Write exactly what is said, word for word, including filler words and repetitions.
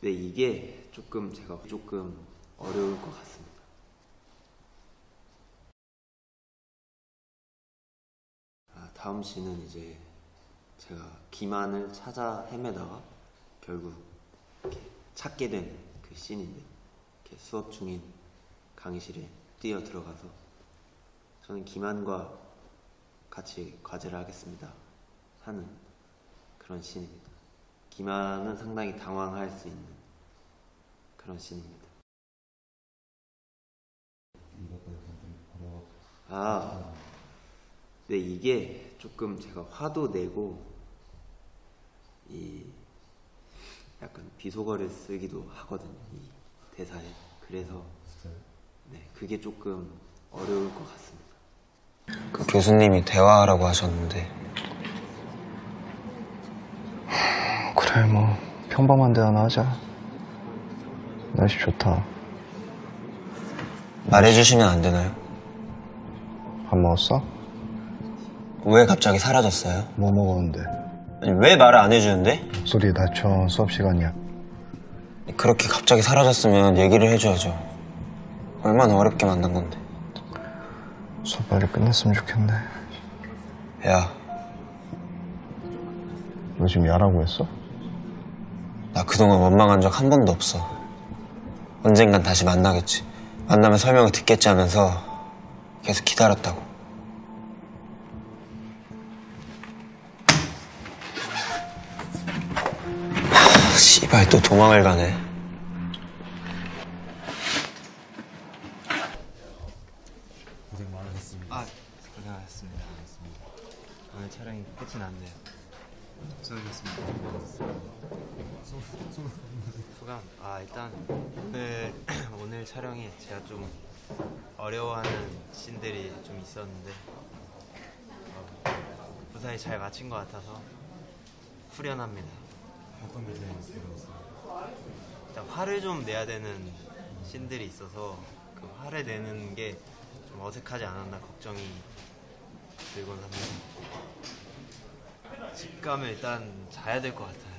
근데 이게 조금 제가 조금 어려울 것 같습니다. 아, 다음 시는 이제 제가 기만을 찾아 헤매다가 결국 이렇게 찾게 된 그 씬인데, 이렇게 수업 중인 강의실에 뛰어 들어가서 저는 기만과 같이 과제를 하겠습니다 하는 그런 씬입니다. 기만은 상당히 당황할 수 있는 그런 씬입니다. 아, 근데 이게 조금 제가 화도 내고 이 약간 비속어를 쓰기도 하거든요, 이 대사에. 그래서 네, 그게 조금 어려울 것 같습니다. 그 교수님이 대화하라고 하셨는데. 그래, 뭐 평범한 대화나 하자. 날씨 좋다. 말해주시면 안 되나요? 밥 먹었어? 왜 갑자기 사라졌어요? 뭐 먹었는데? 아니, 왜 말을 안 해주는데? 목소리 낮춰. 수업 시간이야. 그렇게 갑자기 사라졌으면 얘기를 해줘야죠. 얼마나 어렵게 만난 건데. 수업 빨리 끝냈으면 좋겠네. 야, 너 지금 야라고 했어? 나 그동안 원망한 적 한 번도 없어. 언젠간 다시 만나겠지. 만나면 설명을 듣겠지 하면서 계속 기다렸다고. 하, 씨발 또 도망을 가네. 고생 많으셨습니다. 아, 고생하셨습니다. 오늘 촬영이 끝이 났네요. 수고하셨습니다. 소감? 아, 일단 오늘 오늘 촬영에 제가 좀 어려워하는 씬들이 좀 있었는데 어, 무사히 잘 마친 것 같아서 후련합니다. 어떤 게 제일 어려웠어요? 일단 화를 좀 내야 되는 씬들이 있어서 그 화를 내는 게 좀 어색하지 않았나 걱정이 들곤 합니다. 집 가면 일단 자야 될 것 같아요.